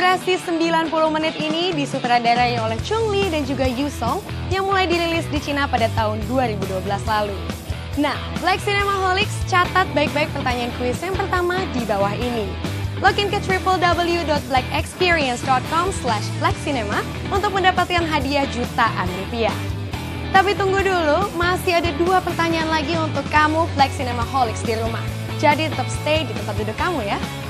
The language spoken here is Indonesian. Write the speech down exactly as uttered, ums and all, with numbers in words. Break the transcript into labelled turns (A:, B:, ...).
A: durasi sembilan puluh menit ini disutradarai oleh Chung Lee dan juga Yu Song yang mulai dirilis di Cina pada tahun dua ribu dua belas lalu. Nah, Black Cinemaholics, catat baik-baik pertanyaan kuis yang pertama di bawah ini. Login ke w w w dot black experience dot com slash black cinema untuk mendapatkan hadiah jutaan rupiah. Tapi tunggu dulu, masih ada dua pertanyaan lagi untuk kamu Black Cinemaholics di rumah. Jadi tetap stay di tempat duduk kamu ya.